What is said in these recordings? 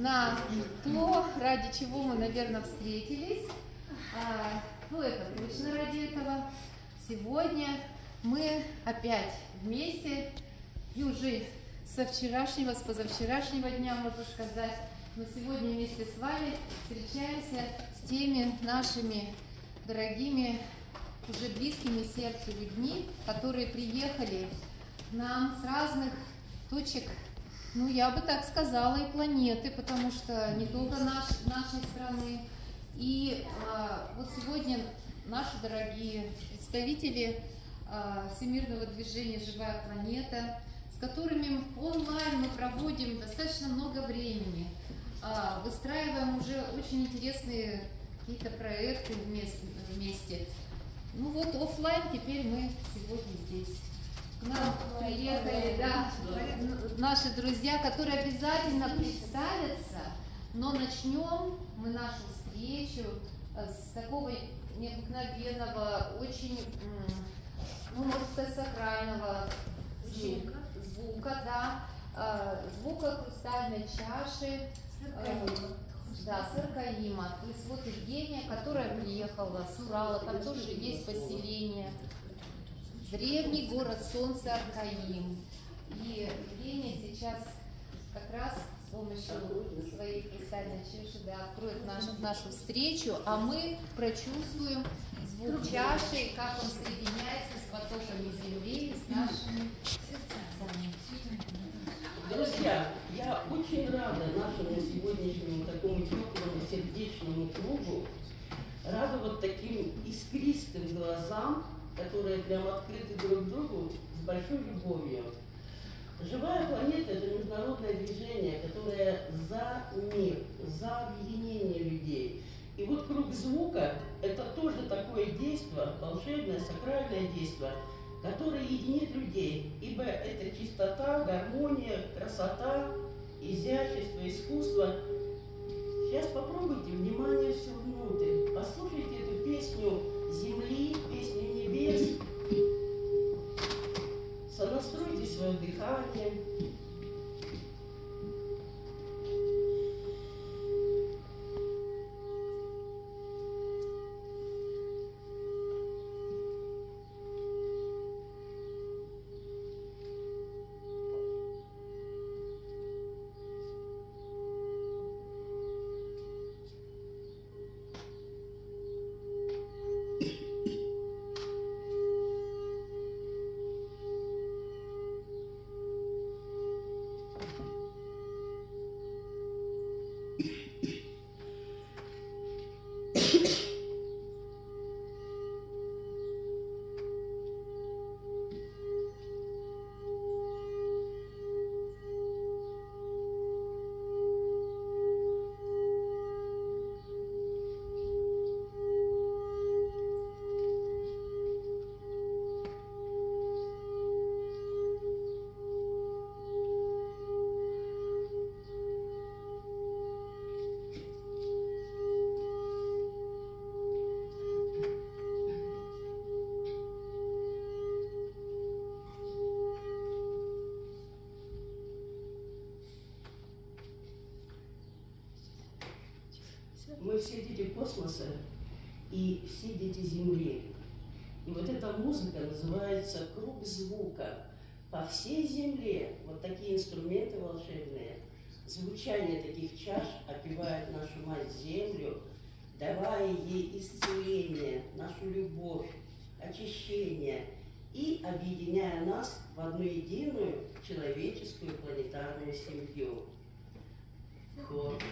на то, ради чего мы, наверное, встретились. Ну, это точно ради этого. Сегодня мы опять вместе, и уже со вчерашнего, с позавчерашнего дня, можно сказать, но сегодня вместе с вами встречаемся с теми нашими дорогими, уже близкими сердцу людьми, которые приехали к нам с разных точек, ну, я бы так сказала, и планеты, потому что не только нашей страны. И вот сегодня наши дорогие представители всемирного движения «Живая планета», с которыми онлайн мы проводим достаточно много времени, выстраиваем уже очень интересные какие-то проекты вместе. Ну вот офлайн теперь мы сегодня здесь. К нам приехали, да, наши друзья, которые обязательно представятся, но начнем мы нашу встречу с такого необыкновенного, очень, ну, можно сказать, сакрального звука, да, звука хрустальной чаши, да, с Аркаима. То есть вот Евгения, которая приехала с Урала, там тоже есть поселение, древний город солнца Аркаим. И Евгения сейчас как раз с помощью своей хрустальной чаши, да, откроет нашу встречу, а мы прочувствуем звук чаши, как он соединяется с потоками земли, с нашими сердцами. Друзья, я очень рада нашему сегодняшнему такому теплому сердечному кругу, рада вот таким искристым глазам, которые прям открыты друг другу с большой любовью. Живая планета – это международное движение, которое за мир, за объединение людей. И вот круг звука – это тоже такое действие, волшебное, сакральное действие, которое единит людей, ибо это чистота, гармония, красота, изящество, искусство. Сейчас попробуйте внимание все внутрь, послушайте эту песню земли, песню небес, сонастройте свое дыхание. Мы все дети космоса и все дети Земли. И вот эта музыка называется «Круг звука». По всей Земле вот такие инструменты волшебные, звучание таких чаш опевает нашу Мать-Землю, давая ей исцеление, нашу любовь, очищение и объединяя нас в одну единую человеческую планетарную семью. Вот.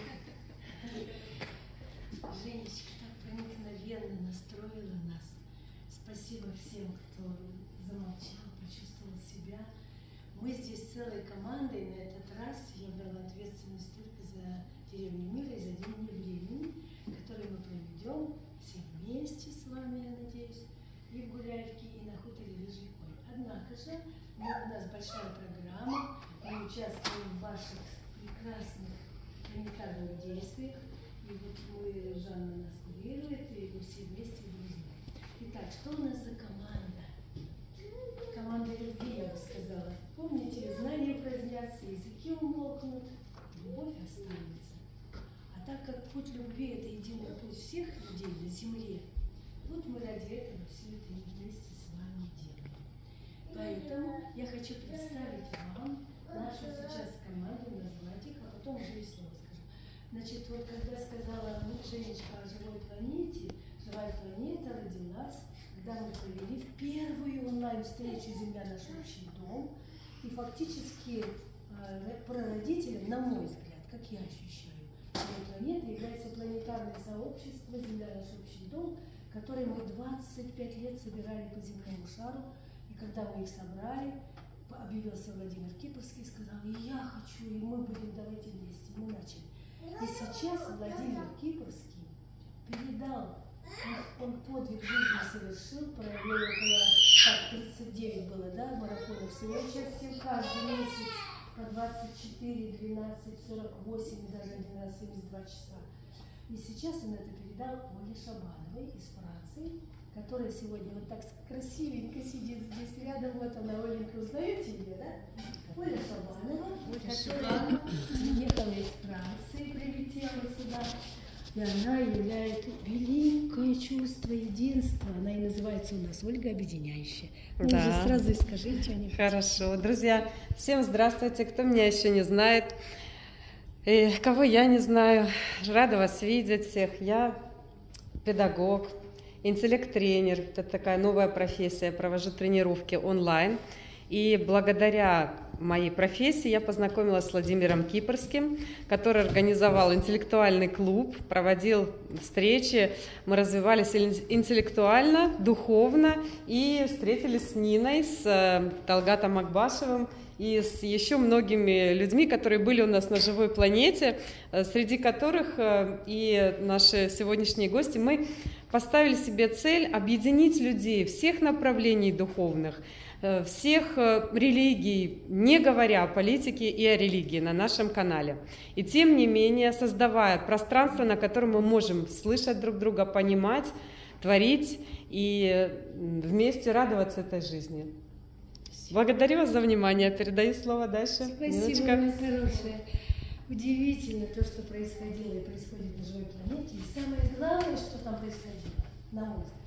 Женечка так проникновенно настроила нас. Спасибо всем, кто замолчал, почувствовал себя. Мы здесь целой командой. На этот раз я брала ответственность только за деревню мира и за день времени, который мы проведем все вместе с вами, я надеюсь, и в Гуляевке, и на хуторе Рыжий Конь. Однако же у нас большая программа, мы участвуем в ваших прекрасных планетарных действиях. И вот мы, Жанна нас курирует, и мы все вместе друзья. Итак, что у нас за команда? Команда любви, я бы сказала. Помните, знания прояснятся, языки умолкнут, любовь останется. все это вместе с вами делаем. Поэтому я хочу представить вам нашу сейчас команду, назвать их, а потом уже и слово скажу. Значит, вот когда сказала Женечка о живой планете, живая планета родилась, когда мы провели первую онлайн-встречу «Земля – наш общий дом», и фактически прародителем, на мой взгляд, как я ощущаю, живой планеты является планетарное сообщество «Земля – наш общий дом», которое мы 25 лет собирали по земному шару, и когда мы их собрали, объявился Владимир Кипрский и сказал: и я хочу, и мы будем, давайте вместе. И мы начали. И сейчас Владимир Кипрский передал, он подвиг жизни совершил, провел около 39 было, да, марафонов с его участием каждый месяц по 24, 12, 48 и даже 11,72 часа. И сейчас он это передал Оле Шабановой из Франции, которая сегодня вот так красивенько сидит здесь рядом. Вот она, Оленька, узнаете ее, да? Оля Шабанова, которая приехала из Франции, прилетела сюда. И она являет великое чувство единства. Она и называется у нас Ольга Объединяющая. Ну, Да. уже сразу и скажи что-нибудь. Хорошо. Друзья, всем здравствуйте. Кто меня еще не знает, и кого я не знаю, рада вас видеть всех. Я педагог, интеллект-тренер. Это такая новая профессия. Провожу тренировки онлайн. И благодаря моей профессии я познакомилась с Владимиром Кипрским, который организовал интеллектуальный клуб, проводил встречи. Мы развивались интеллектуально, духовно и встретились с Ниной, с Талгатом Акбашевым и с еще многими людьми, которые были у нас на живой планете, среди которых и наши сегодняшние гости. Мы поставили себе цель объединить людей всех направлений духовных, всех религий, не говоря о политике и о религии на нашем канале. И тем не менее, создавая пространство, на котором мы можем слышать друг друга, понимать, творить и вместе радоваться этой жизни. Благодарю вас за внимание. Передаю слово дальше. Спасибо, моя хорошая. Удивительно то, что происходило и происходит на живой планете. И самое главное, что там происходило, на мой взгляд,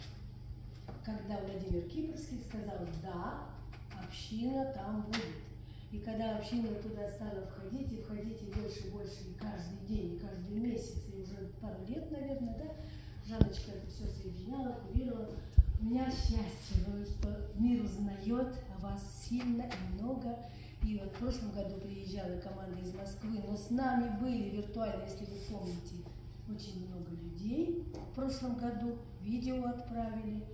когда Владимир Кипрский сказал: да, община там будет. И когда община туда стала входить, и больше и больше, и каждый день, и каждый месяц, и уже пару лет, наверное, да, Жанночка это все соединяла, курировала. У меня счастье, что мир узнает о вас сильно и много. И вот в прошлом году приезжала команда из Москвы, но с нами были виртуально, если вы помните, очень много людей. В прошлом году видео отправили.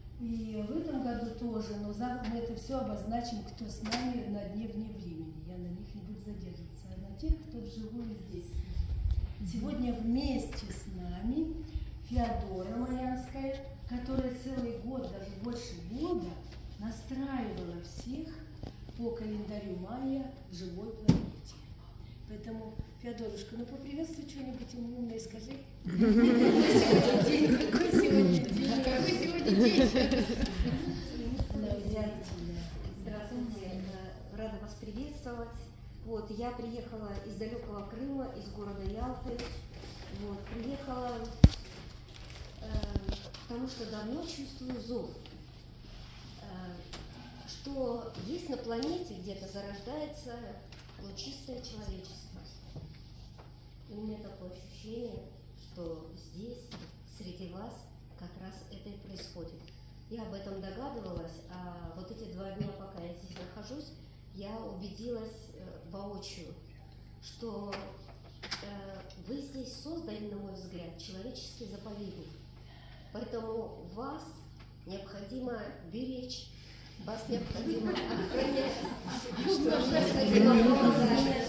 И в этом году тоже, но мы это все обозначим, кто с нами на дне вне времени. Я на них не буду задерживаться, а на тех, кто вживую здесь. Сегодня вместе с нами Феодора Маянская, которая целый год, даже больше года, настраивала всех по календарю майя в живой планете. Поэтому, Феодорушка, ну поприветствуй что-нибудь умное, скажи. Какой сегодня день? Какой сегодня день? Здравствуйте, рада вас приветствовать. Вот, я приехала из далекого Крыма, из города Ялты. Вот, приехала, потому что давно чувствую зов, что есть на планете где-то зарождается лучистое человечество. И у меня такое ощущение, что здесь, среди вас, как раз это и происходит. Я об этом догадывалась, а вот эти 2 дня, пока я здесь нахожусь, я убедилась воочию, что вы здесь создали, на мой взгляд, человеческий заповедник. Поэтому вас необходимо беречь, вас необходимо охранять, вас необходимо помогать.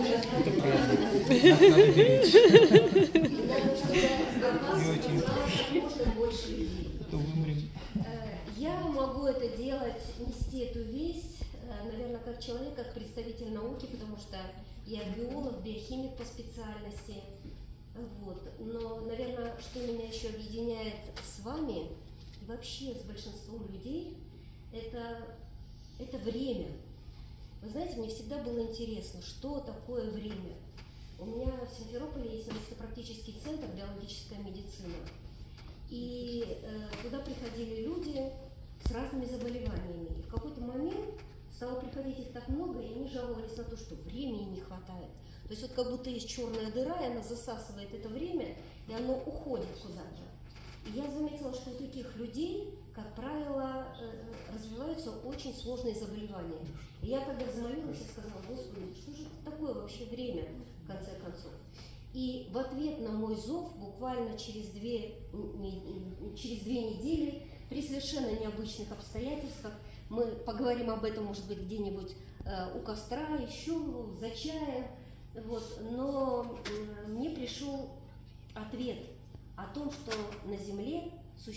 Я могу это делать, нести эту весть, наверное, как человек, как представитель науки, потому что я биолог, биохимик по специальности. Вот. Но, наверное, что меня еще объединяет с вами, вообще с большинством людей, это время. Вы знаете, мне всегда было интересно, что такое время. У меня в Симферополе есть научно-практический центр биологическая медицина. И туда приходили люди люди с разными заболеваниями. И в какой-то момент стало приходить их так много, и они жаловались на то, что времени не хватает. То есть вот как будто есть черная дыра, и она засасывает это время, и оно уходит куда-то. И я заметила, что у таких людей, как правило, развиваются очень сложные заболевания. И я тогда взмолилась и сказала: Господи, что же это такое вообще время, в конце концов? И в ответ на мой зов, буквально через две недели, при совершенно необычных обстоятельствах, мы поговорим об этом, может быть, где-нибудь у костра, еще за чаем, вот, но мне пришел ответ о том, что на Земле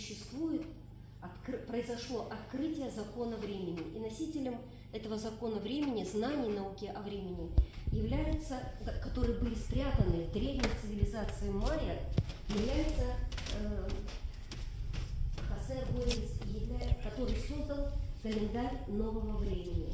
произошло открытие закона времени. И носителем этого закона времени, знаний науки о времени, является, которые были спрятаны в древней цивилизации майя, является Хосе Буэльс, который создал календарь нового времени.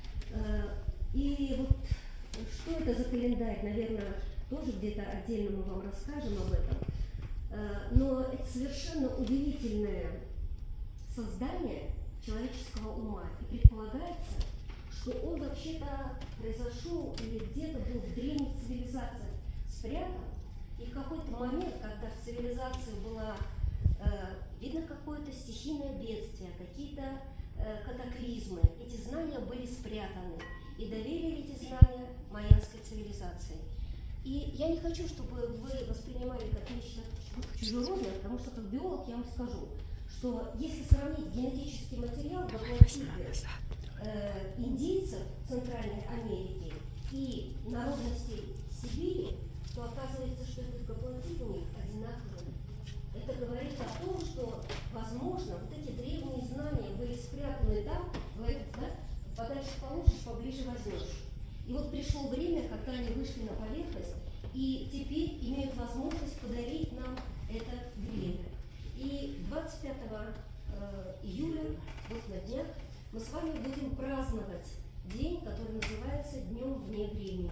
И вот что это за календарь, наверное, тоже где-то отдельно мы вам расскажем об этом. Но это совершенно удивительное создание человеческого ума. И предполагается, что он вообще-то произошел или где-то был в древних цивилизациях спрятан. И в какой-то момент, когда в цивилизации было видно какое-то стихийное бедствие, какие-то катаклизмы, эти знания были спрятаны. И доверили эти знания майянской цивилизации. И я не хочу, чтобы вы воспринимали как нечто чужеродное, потому что как биолог я вам скажу, что если сравнить генетический материал гаплотипы индейцев Центральной Америки и народностей Сибири, то оказывается, что этот гаплотип у них одинаковый. Это говорит о том, что, возможно, вот эти древние знания были спрятаны там, говорят, да, подальше положишь, поближе возьмешь. И вот пришло время, когда они вышли на поверхность и теперь имеют возможность подарить нам это время. И 25 июля, вот на днях, мы с вами будем праздновать день, который называется Днем вне времени.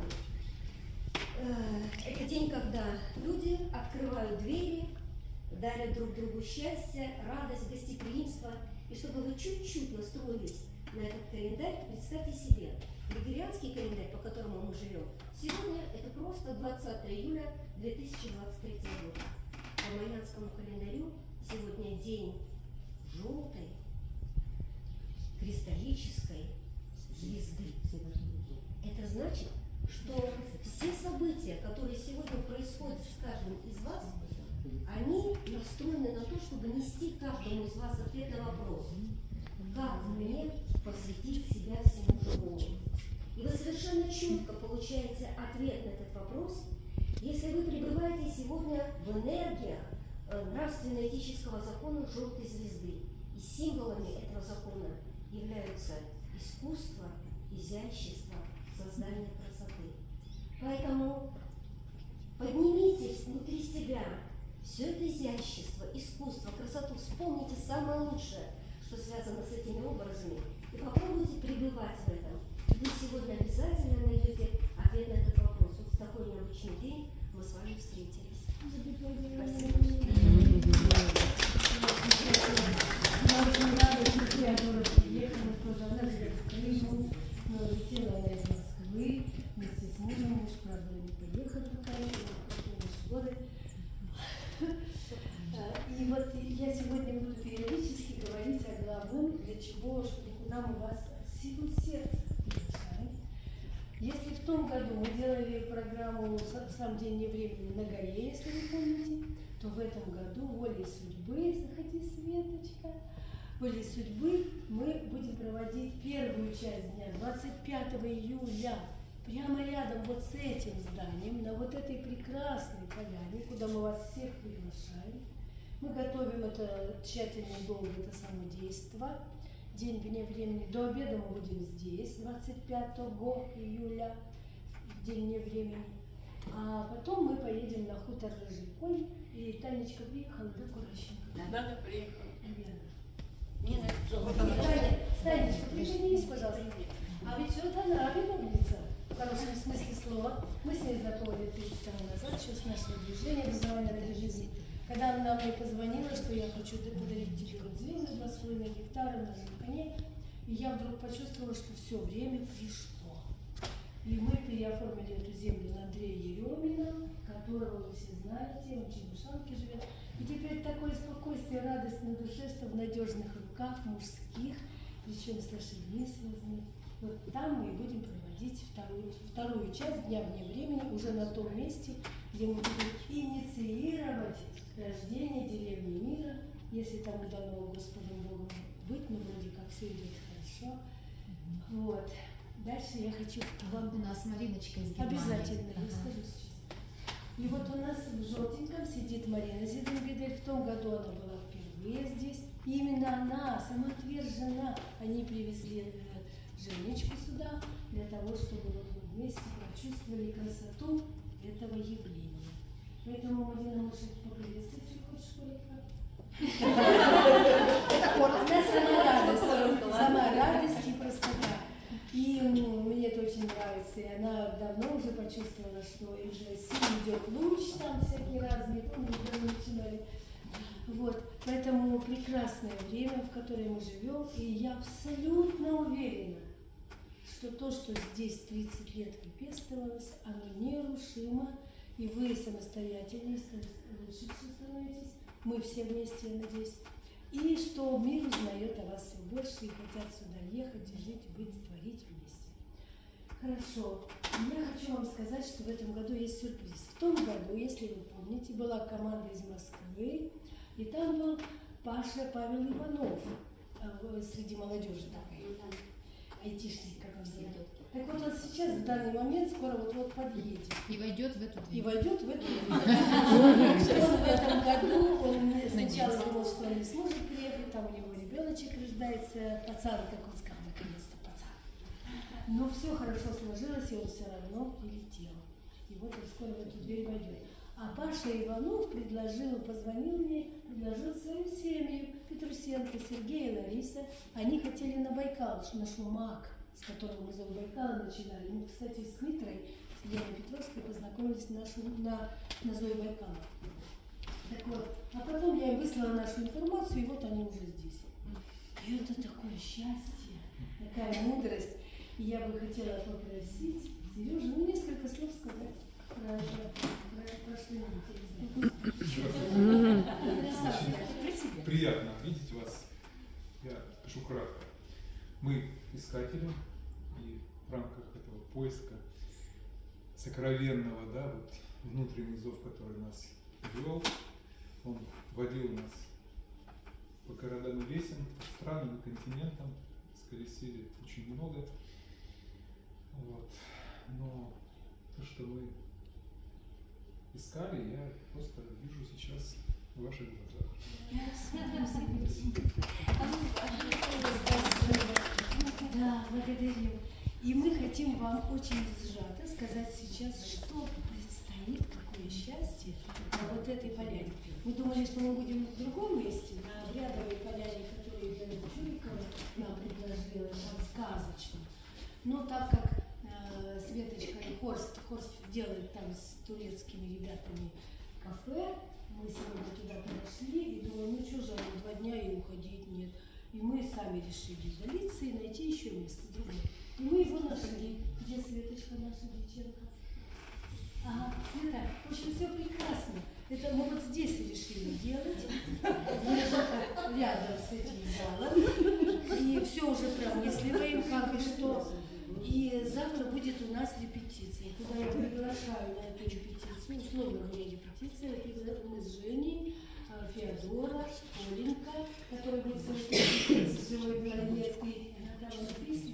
Это день, когда люди открывают двери, дарят друг другу счастье, радость, гостеприимство. И чтобы вы чуть-чуть настроились на этот календарь, представьте себе, григорианский календарь, по которому мы живем, сегодня это просто 20 июля 2023 года. По майянскому календарю сегодня день желтой кристаллической звезды. Это значит, что все события, которые сегодня происходят с каждым из вас, они настроены на то, чтобы нести каждому из вас ответ на вопрос: как мне посвятить себя всему живому? И вы совершенно четко получаете ответ на этот вопрос, если вы пребываете сегодня в энергиях нравственно-этического закона желтой звезды. И символами этого закона являются искусство, изящество, создание красоты. Поэтому поднимите внутри себя все это изящество, искусство, красоту, вспомните самое лучшее, что связано с этими образами, и попробуйте пребывать в этом. Вы сегодня обязательно найдете ответ на этот вопрос. Вот в такой необычный день мы с вами встретились. Спасибо. Я очень рада, что я тоже приехала, тоже она живет в Крыму, но летела она из Москвы вместе с мужем. Муж, правда, не приехал пока, но в годы. И вот я сегодня буду периодически говорить о главном, для чего, куда мы вас силу сердца приглашаем. Если в том году мы делали программу «Сам день не времени» на горе, если вы помните, то в этом году волей судьбы, заходи, Светочка, волей судьбы мы будем проводить первую часть дня, 25 июля, прямо рядом вот с этим зданием, на вот этой прекрасной поляне, куда мы вас всех приглашаем. Мы готовим это тщательно, долго, это само действо. День вне времени. До обеда мы будем здесь, 25 июля, в день вне времени. А потом мы поедем на хутор Рыжий Конь. И Танечка приехала, да, Курощенко? Да, да, приехала. Танечка, прижмись, пожалуйста. А ведь вот она виновница, в хорошем смысле слова. Мы с ней знакомы 30 лет назад, еще с нашего движения «Образование ради жизни». Когда она мне позвонила, что я хочу подарить тебе вот звезды на свой гектара на коне. И я вдруг почувствовала, что все, время пришло. И мы переоформили эту землю на Андрея Еремина, которого вы все знаете, он в Чебушанке живет. И теперь такое спокойствие, радость на душе, что в надежных руках мужских, причем с лошадьми связаны. Вот там мы и будем проводить вторую часть дня вне времени, уже на том месте, где мы будем инициировать рождение деревни мира, если там дано Господом Богом быть, ну вроде как все идет хорошо. Вот. Дальше я хочу вам... У нас Мариночка из Германии. Обязательно, я скажу сейчас. И вот у нас в желтеньком сидит Марина Зиденбидель. В том году она была впервые здесь. И именно она, самоотвержена, они привезли Женечку сюда для того, чтобы вот мы вместе прочувствовали красоту этого явления. Поэтому, Марина, может поприветствовать, если хочешь, коротко? Она сама радость и простота. И мне это очень нравится. И она давно уже почувствовала, что из России идет луч, там всякие разные, помню, мы начинали. Вот, поэтому прекрасное время, в которое мы живем, и я абсолютно уверена, что то, что здесь 30 лет выпестовалось, оно нерушимо, и вы самостоятельнее, лучше все становитесь, мы все вместе, я надеюсь, и что мир узнает о вас все больше и хотят сюда ехать, и жить, быть, творить вместе. Хорошо. Я хочу вам сказать, что в этом году есть сюрприз. В том году, если вы помните, была команда из Москвы, и там был Паша Павел Иванов среди молодежи такой, айтишник, как он знает. Так вот, он сейчас, в данный момент, скоро вот-вот подъедет. И войдет в эту дверь. И войдет в эту дверь. Он в этом году, он сначала думал, что он не сможет приехать, там у него ребеночек рождается, пацан, как он сказал, наконец-то пацан. Но все хорошо сложилось, и он все равно прилетел. И вот он скоро в эту дверь войдет. А Паша Иванов позвонил мне, предложил свою семью, Петрусенко, Сергей и Лариса. Они хотели на Байкал, на Шумак, с которого мы за Байкала начинали. Мы, кстати, с Митрой, с Еленой Петровской познакомились на Зое Байкала. Так вот, а потом я им выслала нашу информацию, и вот они уже здесь. И это такое счастье, такая мудрость. И я бы хотела попросить Сережу, несколько слов сказать про что-нибудь. Приятно видеть вас. Я скажу кратко. Мы искатели, и в рамках этого поиска сокровенного, да, вот внутренний зов, который нас вел, он водил нас по городам и весям, по странам и континентам, сколесили очень много. Вот. Но то, что мы искали, я просто вижу сейчас в ваших глазах. Да, благодарю. И мы хотим вам очень сжато сказать сейчас, что предстоит, какое счастье на вот этой поляне. Мы думали, что мы будем в другом месте, на обрядовой поляне, которую Елена Чурикова нам предложила, там сказочно. Но так как Светочка и Хорст делает там с турецкими ребятами кафе, мы сегодня туда подошли и думаем, ну что же, 2 дня и уходить нет. И мы сами решили удалиться и найти еще место другое. И мы его нашли. Где Светочка наша девчонка? Ага, Света, в общем, все прекрасно. Это мы вот здесь решили делать, рядом с этим залом. И все уже промысливаем, как и что. И завтра будет у нас репетиция, куда я приглашаю на эту репетицию, условно говоря, репетиция, мы с Женей, Феодора, Оленька, которая будет с живой Белорецкой, Наталья Песни,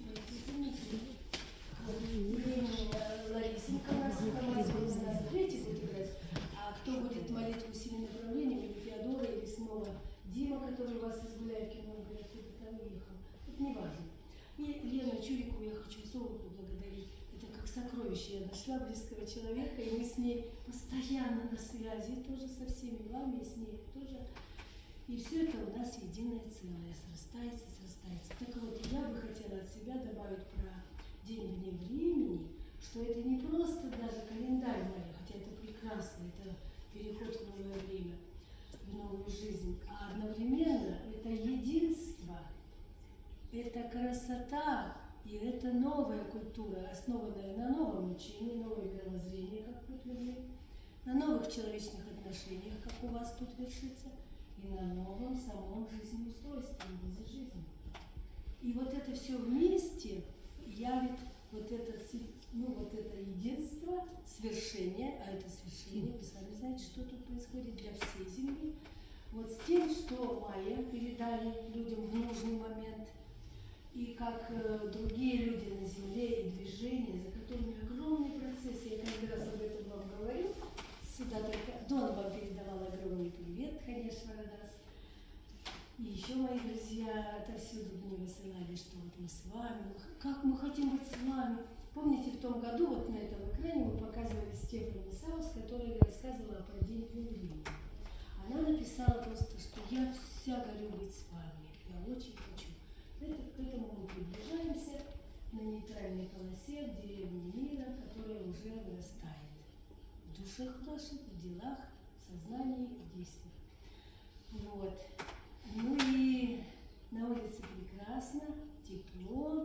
Ларисенька у нас третий будет играть, а кто будет молитву семи направлений, или Феодора, или снова Дима, который у вас из Гуляевки, он говорит, кто-то там уехал, это не важно. И Лену Чурикову я хочу особо поблагодарить. Это как сокровище. Я нашла близкого человека, и мы с ней постоянно на связи, тоже со всеми вами, и с ней тоже. И все это у нас единое целое, срастается. Так вот, я бы хотела от себя добавить про день вне времени, что это не просто даже календарь майя, хотя это прекрасно, это переход в новое время, в новую жизнь, а одновременно это единство это красота, и это новая культура, основанная на новом учении, новое мировоззрение, как тут любит, на новых человечных отношениях, как у вас тут вершится, и на новом самом жизнеустройстве, образе жизни. И вот это все вместе явит вот это, вот это единство, свершение, а это свершение, вы сами знаете, что тут происходит для всей Земли, вот с тем, что майя передали людям в нужный момент, и как другие люди на Земле и движения, за которыми огромный процесс, я каждый раз об этом вам говорю, сюда только Дон вам передавал огромный привет, конечно, раз. И еще мои друзья отовсюду мне высылали, что вот мы с вами, как мы хотим быть с вами. Помните, в том году вот на этом экране мы показывали Стефани Саус, которая рассказывала о падении времени. Она написала просто, что я вся горю быть с вами, я очень хочу. К этому мы приближаемся на нейтральной полосе в деревне мира, которая уже вырастает в душах наших, в делах, в сознании и действиях. Вот. Ну и на улице прекрасно, тепло.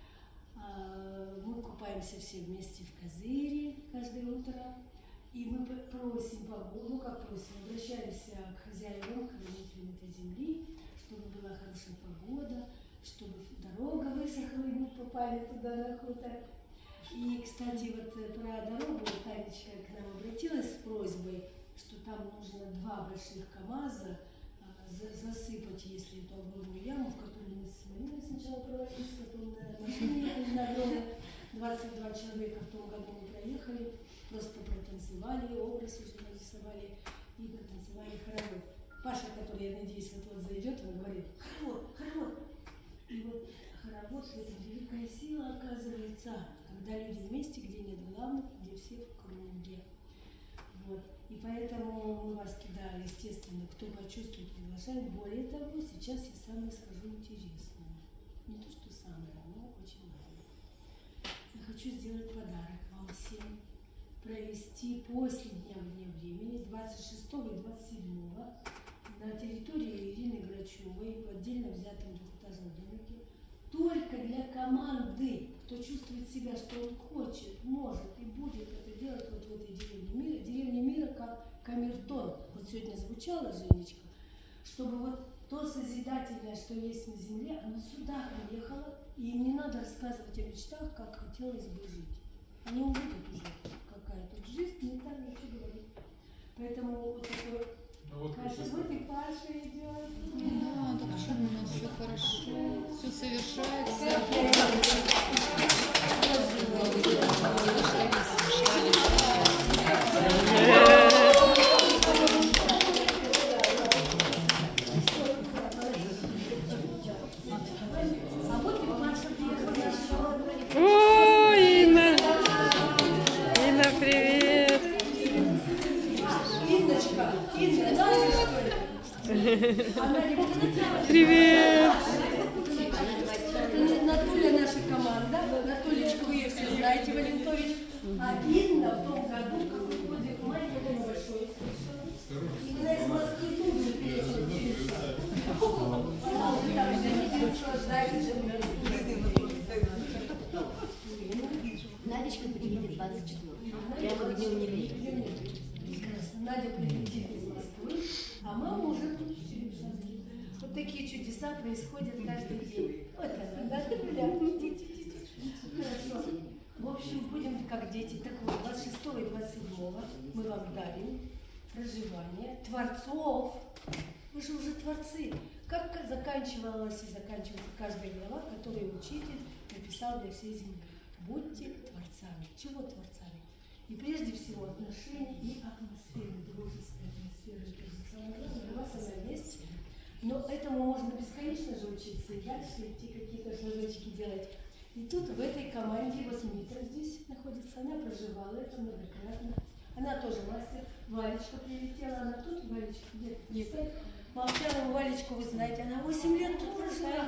Мы купаемся все вместе в Козыре каждое утро. И мы просим Богу, ну как просим, обращаемся к хозяевам, к хранителям этой земли, чтобы была хорошая погода, чтобы дорога высохла, и мы попали туда на хутор. И, кстати, вот про дорогу Танечка к нам обратилась с просьбой, что там нужно 2 больших КАМАЗа засыпать, если эту огромную яму, в которую мы с Мариной сначала провалились, потом на машине ехали на огромную, 22 человека в том году мы проехали, просто протанцевали, образ уже нарисовали и протанцевали хоровод. Паша, который, я надеюсь, вот зайдет, он говорит: хоровод, хоровод. И вот хоровод — это великая сила, оказывается, когда люди вместе, где нет главных, где все в круге. Вот. И поэтому мы вас туда, естественно, кто почувствует, приглашаем. Более того, сейчас я самое скажу интересное. Не то, что самое, но очень важное. Я хочу сделать подарок вам всем. Провести после Дня вне времени 26 и 27 на территории Ирины Грачевой в отдельно взятом двухэтажном домике только для команды, кто чувствует себя, что он хочет, может и будет это делать вот в этой деревне мира. Деревня мира как камертон. Вот сегодня звучала Женечка, чтобы вот то созидательное, что есть на земле, оно сюда приехало, и им не надо рассказывать о мечтах, как хотелось бы жить. Они увидят уже, какая тут жизнь, не так ничего говорить. Поэтому вот такой... Каша, вот и Паша идет. Да, так что у нас все хорошо, все совершается. А вот и Паша приехала. О, Инна! Инна, привет! Инночка, Инна, знаешь, что ли? Она не Привет! Это Натуля наша команда. Натулечка, вы ее все знаете, Валентович. А Инна в том году, как вы ходите, маленькая, такая большая. И она из Москвы тут же перешла через шаг. Надечка приедет 24-го. Прямо к дню не Прекрасно. Надя прилетит из Москвы, а мама уже тут в Черепшанске. Вот такие чудеса происходят каждый день. Вот она, да, Хорошо. В общем, будем как дети. Так вот, 26 и 27 мы вам дарим проживание творцов. Вы же уже творцы. Как заканчивалась и заканчивается каждая глава, которую учитель написал для всей земли. Будьте творцами. Чего творцами? И прежде всего отношения и атмосферы, дружеской атмосферы. Это самое главное, у вас она есть. Но этому можно бесконечно же учиться и дальше идти какие-то шажочки делать. И тут в этой команде, вот Митра здесь находится, она проживала это многократно. Она тоже мастер. Валечка прилетела, она тут, Валечка, где? Нет. Молчала, Валечку вы знаете, она 8 лет тут прожила.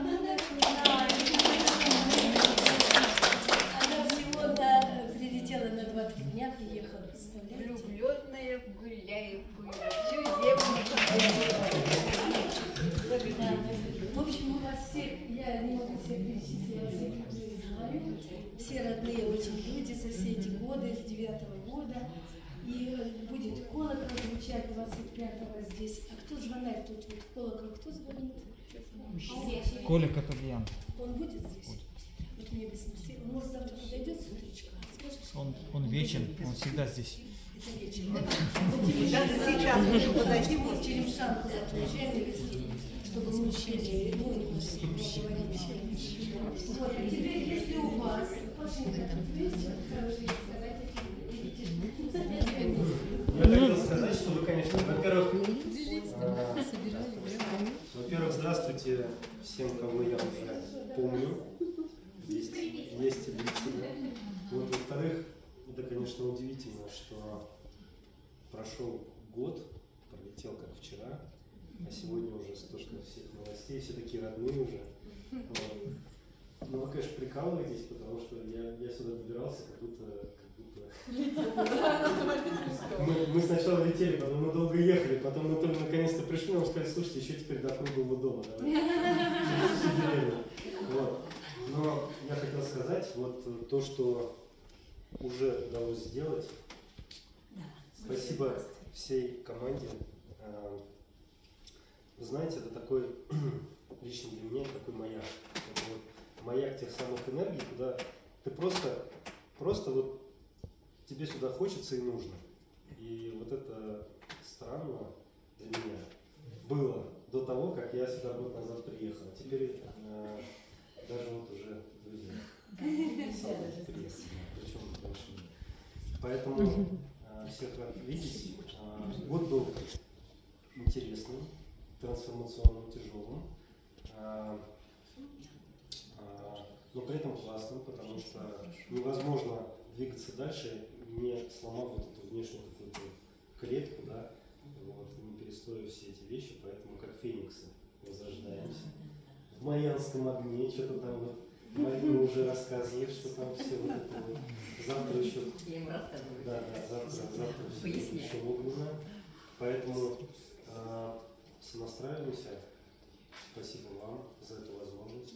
Она всего прилетела на 2-3 дня, приехала, представляете? Влюбленная гуляет, всю землю. В общем, у вас всех, я не могу всех перечислить, я всех людей знаю. Все родные очень люди за все эти годы, с 9-го года. И будет колокол звучать 25-го здесь. А кто звонит тут? Вот колокол, кто звонит? Коля Катальян. Он будет здесь? Вот мне бы смысл. Он может завтра подойдет с утречка? Скажешь? Он вечен, он всегда здесь. Это вечер. Даже сейчас можем подойти, вот через шанку заключаем вести, чтобы смущение, ну, немножко поговорить. Вот, а теперь, если у вас, Пашенька, видите, Я хотел сказать, что вы, конечно, во-первых, здравствуйте всем, кого я уже помню, есть удивительно. Вот, во-вторых, это, конечно, удивительно, что прошел год, пролетел как вчера, а сегодня уже столько всех новостей, все такие родные уже. Вот. Ну, вы, конечно, прикалываетесь, потому что я сюда добирался, как будто... Мы сначала летели, потом мы долго ехали, потом мы только наконец-то пришли, нам сказали, слушайте, еще теперь до круглого дома. Вот. Но я хотел сказать, вот то, что уже удалось сделать. Спасибо всей команде. Вы знаете, это такой, лично для меня, такой маяк. Это вот маяк тех самых энергий, куда ты просто вот тебе сюда хочется и нужно. И вот это странно для меня было до того, как я сюда год назад приехал. Теперь даже вот уже друзья приехали, причем большие. Поэтому всех рад видеть. Год был интересным, трансформационным, тяжелым, но при этом классным, потому что невозможно двигаться дальше, не сломав вот эту внешнюю какую-то клетку, да, вот, не перестроив все эти вещи, поэтому как фениксы возрождаемся. В майянском огне, что-то там вот Марина уже рассказывает, что там все вот это вот. Завтра еще... Да, завтра все еще огненно. Поэтому сонастраиваемся. Спасибо вам за эту возможность.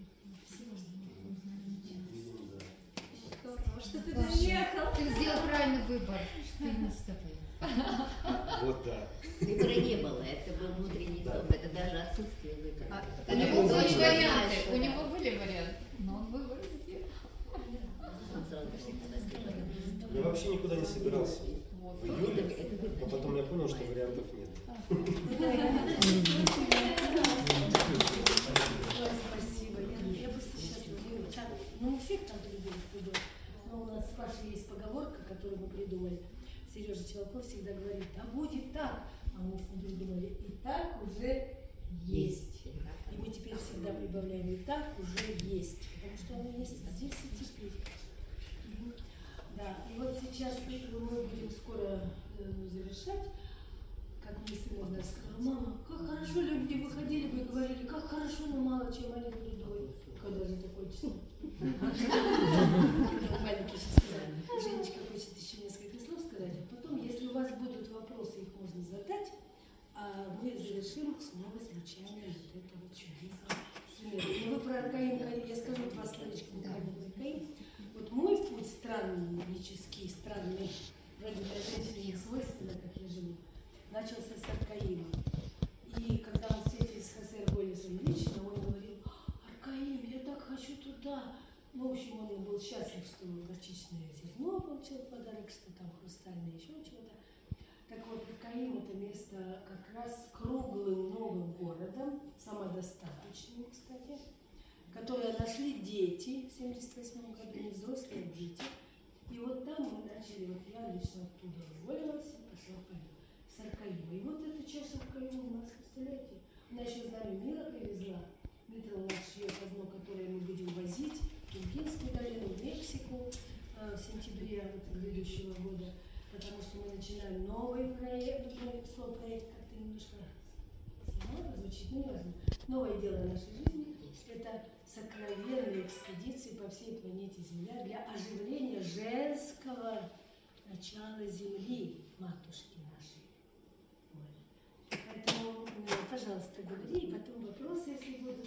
Видим, да. Что ты доехал? Ты сделал правильный выбор. Ты не с тобой. Вот да. Выбора не было, это был внутренний зов, это даже отсутствие выбора. У него были варианты, у него были варианты, но он выбор сделал. Я вообще никуда не собирался в июле, но потом я понял, что вариантов нет. Спасибо. Я просто сейчас люблю. Ну, не всех там любят, но у нас с Пашей есть поговорка, которую мы придумали. Сережа Челков всегда говорит, да будет так. А мы с ним придумали, и так уже есть. И мы теперь всегда прибавляем, и так уже есть. Потому что оно есть здесь и теперь. Да, и вот сейчас мы будем скоро завершать. Как мне сын одна сказала, мама, как хорошо люди выходили бы и говорили, как хорошо, но мало чем они придумали. Когда же закончится? Маленький сейчас сказал, Женечка хочет еще несколько слов сказать, а потом, если у вас будут вопросы, их можно задать, а мы завершим снова звучание вот этого чудесного. Но вы про Аркаим, я скажу два словечка буквально про Аркаим. Вот мой путь странный, магический, странный, вроде для женщины не свойственно, как я живу, начался с Аркаима. И когда мы встретились с Хосе Арголесом лично, он говорил, Аркаим, я так хочу туда. Ну, в общем, он был счастлив, что горчичное зерно получил в подарок, что там хрустальное, еще чего-то. Так вот, Аркаим – это место как раз круглым новым городом, самодостаточным, кстати, которое нашли дети в 1978 году, не взрослые, а дети. И вот там мы начали, вот я лично оттуда уволилась и пошла с Аркаима. И вот эта чаша Аркаима у нас, представляете, она еще знамя мира привезла. Дмитрий у нас шьет одно, которое мы будем возить в Тургенскую долину, в Мексику в сентябре грядущего года, потому что мы начинаем новый проект, слово проект как-то немножко слова звучит, ну не важно. Новое дело нашей жизни – это сокровенные экспедиции по всей планете Земля для оживления женского начала Земли, матушки нашей. Вот. Поэтому, пожалуйста, говори, и потом вопросы, если будут.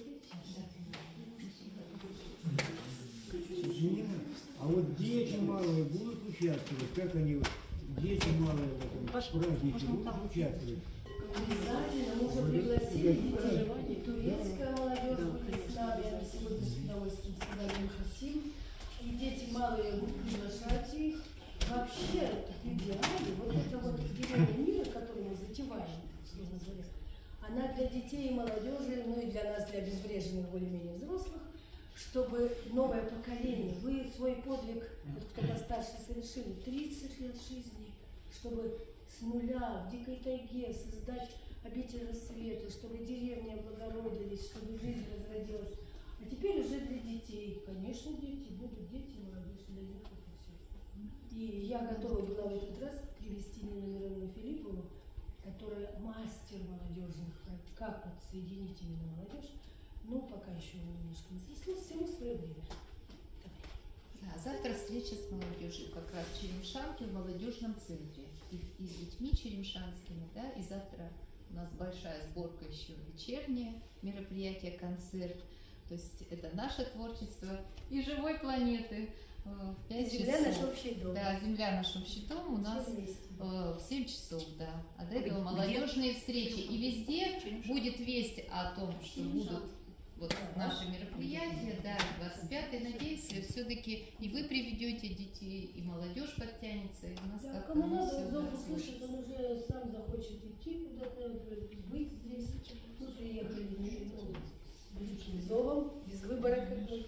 участвовать? Как они, дети малые в этом празднике будут участвовать? Обязательно можно пригласить детей. Турецкая молодежь будет с нами. Они сегодня с удовольствием сказали, мы хотим. И дети малые будут приглашать их. Вообще, в идеале, вот эта вот героиня мира, которую мы затеваем, условно говоря, она для детей и молодежи, ну и для нас, для обезвреженных более-менее взрослых, чтобы новое поколение, вы свой подвиг, вот кто-то старше совершили, 30 лет жизни, чтобы с нуля в дикой тайге создать обитель рассвета, чтобы деревни облагородились, чтобы жизнь разродилась. А теперь уже для детей. Конечно, дети будут, дети, молодежь, для них это все. И я готова была в этот раз привести Нину Мироновну Филиппову, которая мастер молодежных, как вот соединить именно молодежь. Ну, пока еще немножко не срослось, всему свое время. Да, завтра встреча с молодежью, как раз в Черемшанке, в молодежном центре. И с детьми черемшанскими, да, и завтра у нас большая сборка еще вечернее мероприятие, концерт. То есть это наше творчество и живой планеты. В 5 Земля часов. наш общий дом. Да, земля наш общий дом у нас в 7 часов, да. А до этого молодежные встречи. И везде будет весть о том, что будут вот наши мероприятия, да, 25-й, надеюсь, все-таки и вы приведете детей, и молодежь подтянется, и у нас Да, как-то кому оно надо, всё, зов да, услышит, он уже сам захочет идти куда-то, быть здесь. Мы приехали с великим зовом, без выбора, как бы.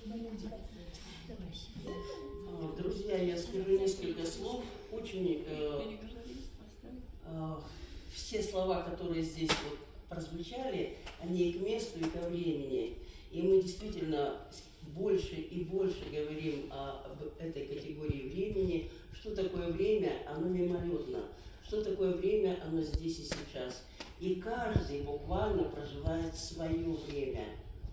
Друзья, я скажу несколько слов. Очень все слова, которые здесь вот прозвучали, они и к месту, и ко времени. И мы действительно больше и больше говорим об этой категории времени. Что такое время? Оно мимолетно. Что такое время? Оно здесь и сейчас. И каждый буквально проживает свое время.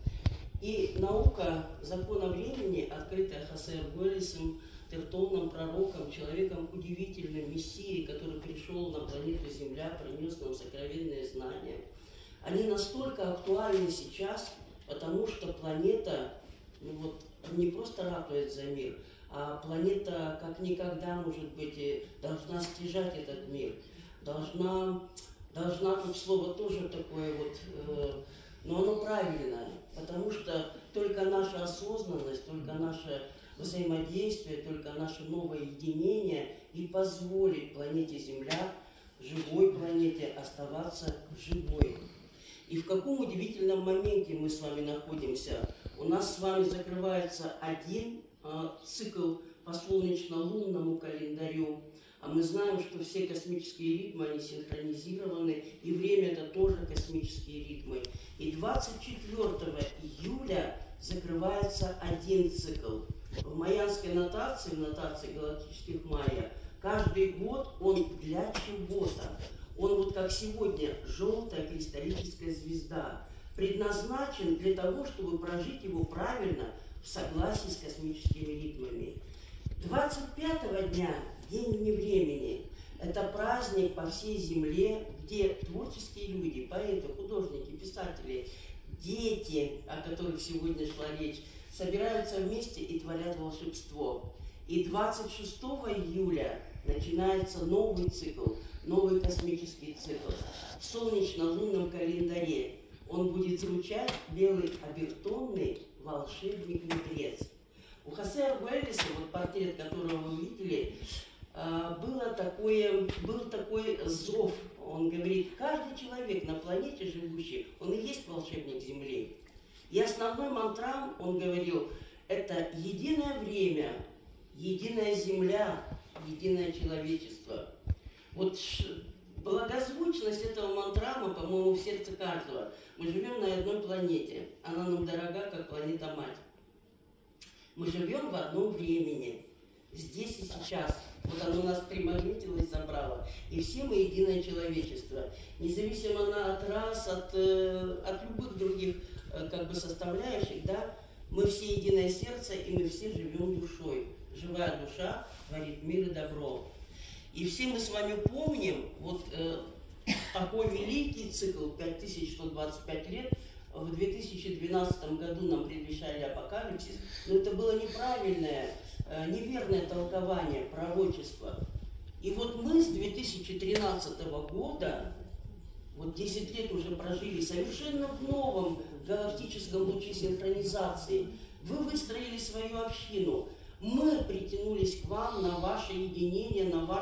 И наука закона времени, открытая Хосе Аргуэлесом, Тертоном, пророком, человеком удивительным, мессией, который пришел на планету Земля, принес нам сокровенные знания, они настолько актуальны сейчас, потому что планета ну вот, не просто ратует за мир, а планета как никогда, может быть, должна стяжать этот мир. Должна, тут слово тоже такое вот, но оно правильное, потому что только наша осознанность, только наше взаимодействие, только наше новое единение и позволит планете Земля, живой планете, оставаться живой. И в каком удивительном моменте мы с вами находимся. У нас с вами закрывается один цикл по солнечно-лунному календарю, а мы знаем, что все космические ритмы, они синхронизированы, и время это тоже космические ритмы. И 24 июля закрывается один цикл. В майянской нотации, в нотации галактических майя, каждый год он для чего-то. Он вот как сегодня желтая кристаллическая звезда, предназначен для того, чтобы прожить его правильно в согласии с космическими ритмами. 25-го дня, день вне времени, это праздник по всей Земле, где творческие люди, поэты, художники, писатели, дети, о которых сегодня шла речь, собираются вместе и творят волшебство. И 26 июля начинается новый цикл, новый космический цикл. В солнечно-лунном календаре он будет звучать «Белый обертонный волшебник-мудрец». У Хосе Аргуэлеса, вот портрет, которого вы видели, был такой зов. Он говорит, каждый человек на планете живущий, он и есть волшебник Земли. И основной мантрам, он говорил, это единое время, единая Земля, единое человечество. Вот благозвучность этого мантрама, по-моему, в сердце каждого. Мы живем на одной планете, она нам дорога, как планета-мать. Мы живем в одном времени, здесь и сейчас. Вот оно нас примагнитило и забрало. И все мы единое человечество. Независимо от рас, от любых других как бы составляющих, да, мы все единое сердце, и мы все живем душой. Живая душа творит мир и добро. И все мы с вами помним вот такой великий цикл 5125 лет. В 2012 году нам предвещали апокалипсис, но это было неправильное неверное толкование пророчества. И вот мы с 2013 года, вот 10 лет уже прожили совершенно в новом галактическом луче синхронизации. Вы выстроили свою общину. Мы притянулись к вам на ваше единение, на ваш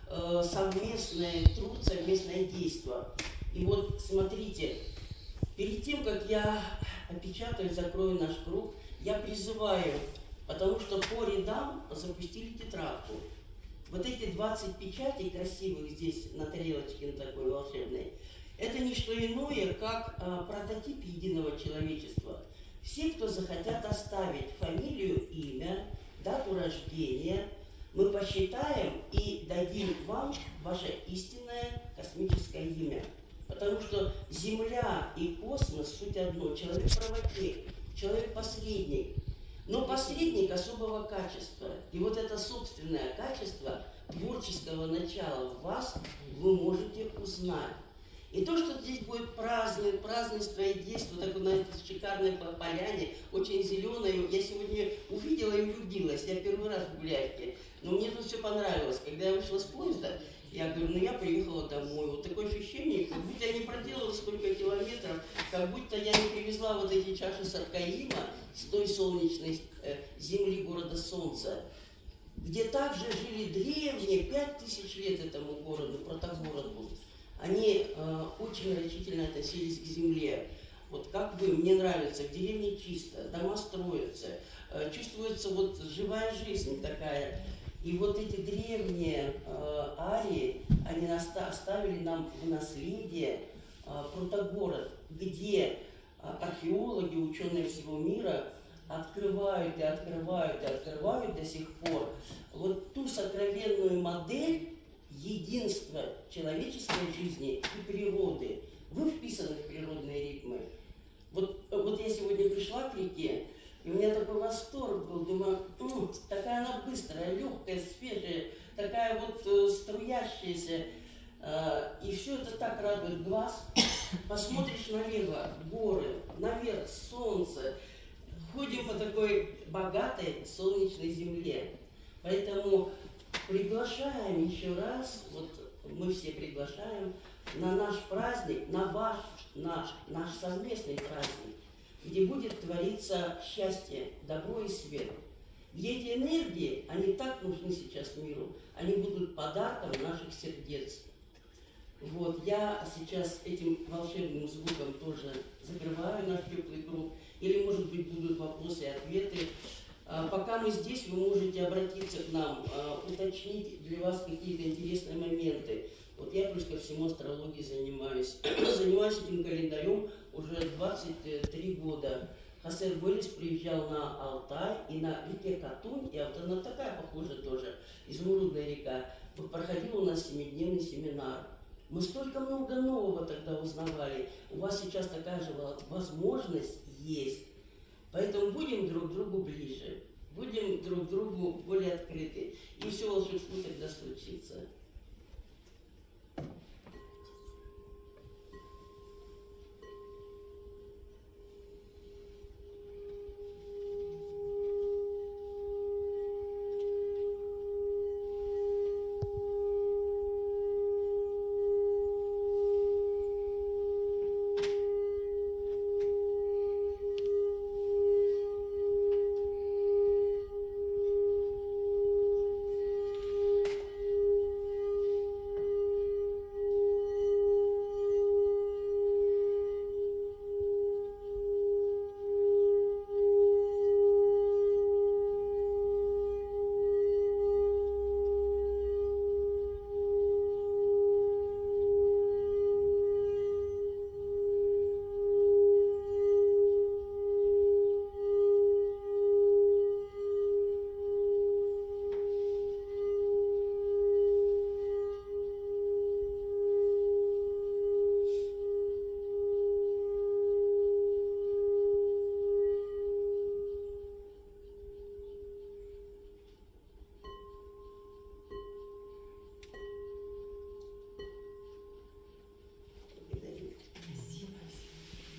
совместный труд, совместное действие. И вот смотрите, перед тем, как я опечатаю, закрою наш круг, я призываю, потому что по рядам запустили тетрадку. Вот эти 20 печатей красивых здесь на тарелочке на такой волшебной, это не что иное, как прототип единого человечества. Все, кто захотят оставить фамилию, имя, дату рождения, мы посчитаем и дадим вам ваше истинное космическое имя. Потому что Земля и космос суть одно. Человек-проводник, человек-посредник. Но посредник особого качества. И вот это собственное качество творческого начала в вас вы можете узнать. И то, что здесь будет празднество и действие, так на этой шикарной поляне, очень зеленой, я сегодня увидела и влюбилась. Я первый раз в Гуляйке, но мне тут все понравилось. Когда я вышла с поезда, я говорю, ну я приехала домой. Вот такое ощущение, как будто я не проделала столько километров, как будто я не привезла вот эти чаши Саркаима с той солнечной земли города Солнца, где также жили древние, 5000 лет этому городу, протогороду. Они очень рачительно относились к земле. Вот как вы, мне нравится, в деревне чисто, дома строятся, чувствуется вот живая жизнь такая. И вот эти древние арии, они оставили нам в наследие протогород, где археологи, ученые всего мира открывают и открывают и открывают до сих пор вот ту сокровенную модель единства человеческой жизни и природы. Вы вписаны в природные ритмы. Вот я сегодня пришла к реке, и у меня такой восторг был. Думаю, такая она быстрая, легкая, свежая, такая вот струящаяся. И все это так радует глаз. Посмотришь налево, горы, наверх, солнце. Ходим по такой богатой солнечной земле. Поэтому приглашаем еще раз, вот мы все приглашаем на наш праздник, на наш совместный праздник, где будет твориться счастье, добро и свет. Где эти энергии, они так нужны сейчас миру, они будут подарком наших сердец. Вот, я сейчас этим волшебным звуком тоже закрываю наш теплый круг, или, может быть, будут вопросы и ответы. Пока мы здесь, вы можете обратиться к нам, уточнить для вас какие-то интересные моменты. Вот я плюс ко всему астрологией занимаюсь. Занимаюсь этим календарем уже 23 года. Хасер Велес приезжал на Алтай и на реке Катунь, и вот она такая похожая тоже, изумрудная река. Вот проходил у нас 7-дневный семинар. Мы столько много нового тогда узнавали. У вас сейчас такая же возможность есть. Поэтому будем друг к другу ближе, будем друг к другу более открыты. И все волшебство тогда случится.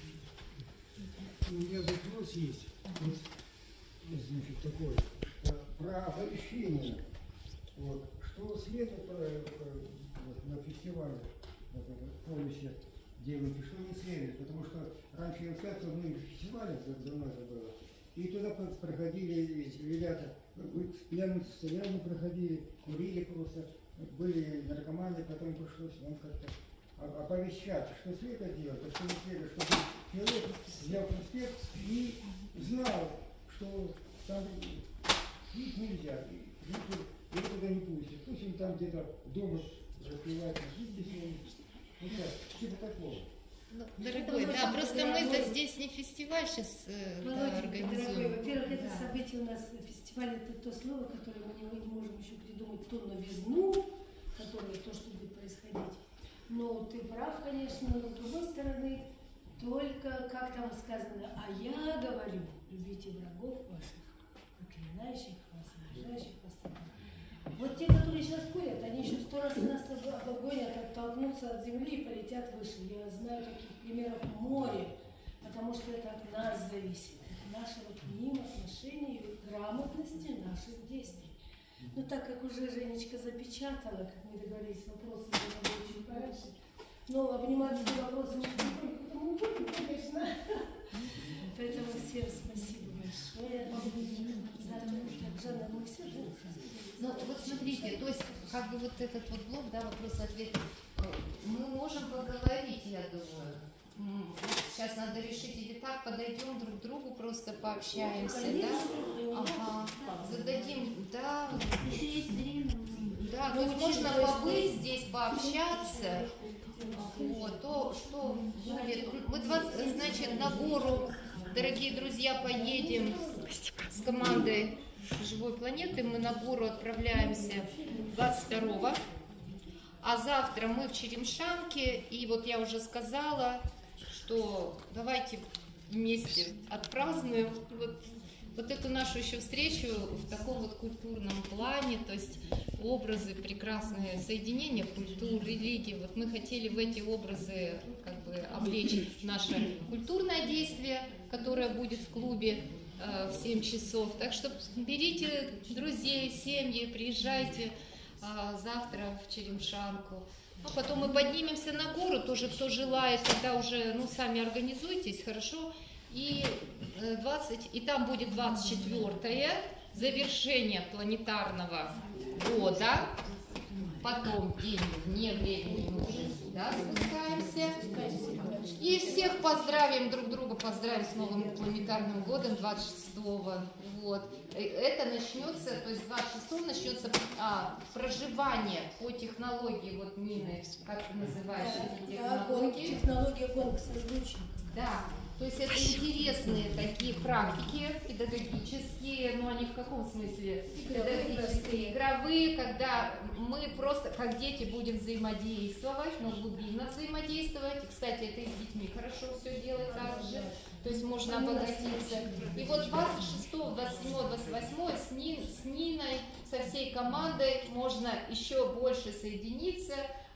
У меня вопрос есть. Вот, значит, такой. про оповещение. Вот, что следует вот, на фестивале вот, повести делаете, что не следует, потому что раньше я участвовал в многих фестивалях, давно это было, и туда проходили ребята, пьяные состояния проходили, курили просто, были наркоманы, потом пришлось нам как-то оповещать, что следует делать, а что не следует, чтобы человек взял конспект и знал, что там пить нельзя, его туда не пустят. Пусть он там где-то дома распевает, вот так, типа такого. Ну, дорогой, да, просто мы здесь не фестиваль сейчас да, организуем. Дорогой, во-первых, это событие у нас, фестиваль, это то слово, которое мы не можем еще придумать, ту новизну, которая то, что будет происходить. Но ты прав, конечно, но с другой стороны, только, как там сказано, а я говорю, любите врагов ваших, проклинающих вас, обижающих вас. Вот те, которые сейчас курят, они еще 100 раз нас обгонят, оттолкнутся от земли и полетят выше. Я знаю таких примеров море, потому что это от нас зависит, от нашего к ним отношения и грамотности наших действий. Но так как уже Женечка запечатала, как мы договорились, вопросы были очень хорошие, но обниматься вопросами не будем, конечно. Поэтому всем спасибо большое за то, что Жанна, мы все живы. Ну вот смотрите, то есть как бы вот этот вот блок, да, вопрос-ответ, мы можем поговорить, я думаю. Сейчас надо решить, или так подойдем друг к другу, просто пообщаемся, да? Ага. Зададим, да. Да, то есть можно побыть здесь, пообщаться. Вот, то, что будет. Мы, значит, на гору, дорогие друзья, поедем с командой Живой планеты. Мы на гору отправляемся 22-го. А завтра мы в Черемшанке. И вот я уже сказала, что давайте вместе отпразднуем вот эту нашу еще встречу в таком вот культурном плане, то есть образы прекрасные, соединения культур, религии. Вот мы хотели в эти образы как бы облечь наше культурное действие, которое будет в клубе в 7 часов. Так что берите друзей, семьи, приезжайте завтра в Черемшанку. А потом мы поднимемся на гору, тоже кто желает, тогда уже сами организуйтесь, хорошо. И там будет 24-е, завершение планетарного года. Потом день вне времени мы уже сюда спускаемся. И всех поздравим, друг друга поздравим с новым планетарным годом 26-го. Вот. Это начнется, то есть 26-го начнется проживание по технологии, вот Нины, как ты называешь эти технологии? Технология гонок созвучия. Да. То есть это интересные такие практики педагогические, но они в каком смысле? Педагогические, игровые, когда мы просто как дети будем взаимодействовать, но глубинно взаимодействовать. И, кстати, это и с детьми хорошо все делать так же. То есть можно обогатиться. И вот 26, 27, 28 с Ниной, со всей командой можно еще больше соединиться,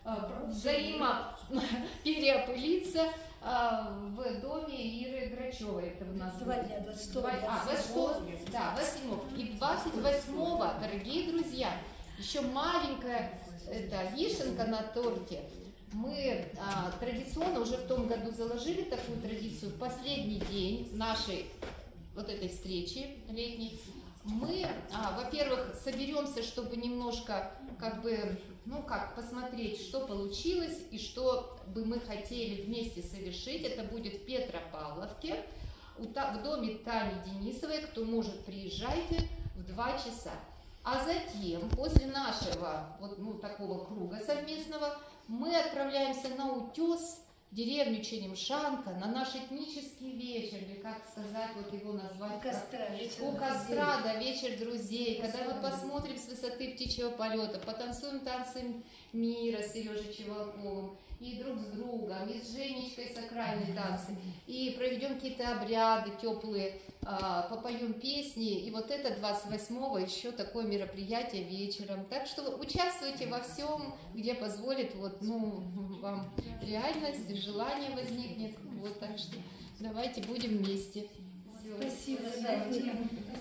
переопылиться в доме Иры Грачевой. Это у нас 2 дня, 26, 27, да, 8. И 28, дорогие друзья, еще маленькая вишенка на торте. Мы традиционно уже в том году заложили такую традицию. В последний день нашей вот этой встречи летней мы, во-первых, соберемся, чтобы немножко посмотреть, что получилось и что бы мы хотели вместе совершить. Это будет в Петропавловке, в доме Тани Денисовой. Кто может, приезжайте в 2 часа. А затем, после нашего такого круга совместного, мы отправляемся на утес, в деревню Черемшанка, на наш этнический вечер, или как сказать, его назвать? У костра, да, вечер друзей, когда мы посмотрим с высоты птичьего полета, потанцуем танцы мира с Сережей Чевалковым, и друг с другом, и с Женечкой сакральные танцы, и проведем какие-то обряды теплые, попоем песни, и вот это 28-го еще такое мероприятие вечером. Так что участвуйте во всем, где позволит вам реальность, желание возникнет. Вот, так что давайте будем вместе. Спасибо, Женечка.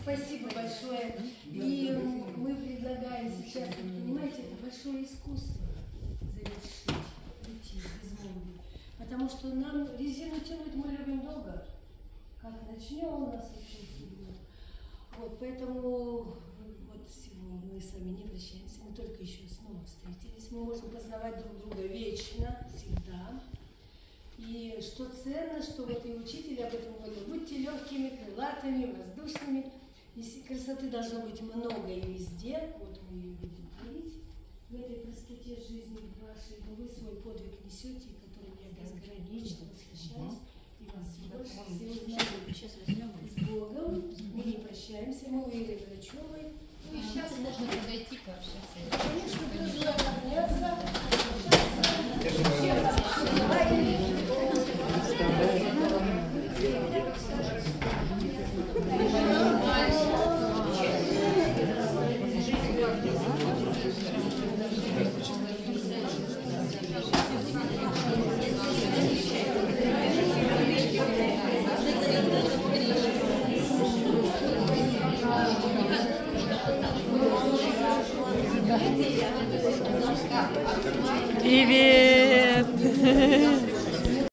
Спасибо большое. И мы предлагаем сейчас, вы понимаете, это большое искусство завершить, уйти из безмолвия. Потому что нам резину тянуть мы любим долго. Как начнем, у нас очень сильно. Вот, поэтому вот сегодня мы с вами не прощаемся, мы только еще снова встретились. Мы можем познавать друг друга вечно, всегда. И что ценно, что вот и учитель об этом говорил, будьте легкими, крылатыми, воздушными. Если красоты должно быть много и везде, вот мы ее будем творить, в этой простоте жизни вашей, но вы свой подвиг несете, который я безгранично восхищаюсь, и вас больше всего знаю. Сейчас возьмем с Богом, мы не прощаемся, мы у Иры Грачевой. Ну и сейчас можно подойти пообщаться. Конечно, тоже обняться.